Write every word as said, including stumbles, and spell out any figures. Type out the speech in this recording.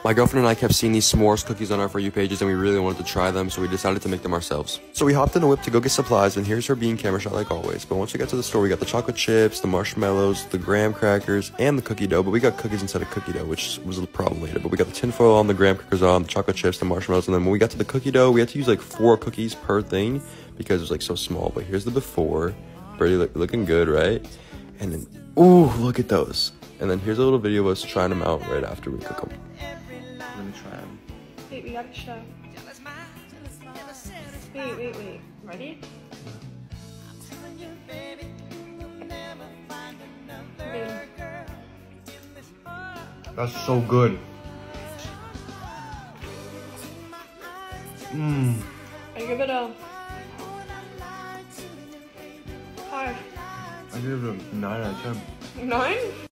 My girlfriend and I kept seeing these s'mores cookies on our For You pages, and we really wanted to try them, so we decided to make them ourselves. So we hopped in a whip to go get supplies, and here's her being camera shot like always. But once we got to the store, we got the chocolate chips, the marshmallows, the graham crackers, and the cookie dough. But we got cookies instead of cookie dough, which was a problem later. But we got the tinfoil on, the graham crackers on, the chocolate chips, the marshmallows, and then when we got to the cookie dough, we had to use like four cookies per thing because it was like so small. But here's the before, pretty look, looking good, right? And then, ooh, look at those. And then here's a little video of us trying them out right after we cook them. Let me try them. Wait, we gotta show. Wait, wait, wait. Ready? Okay. That's so good. Mmm. I give it a five. I give it a nine out of ten. Nine?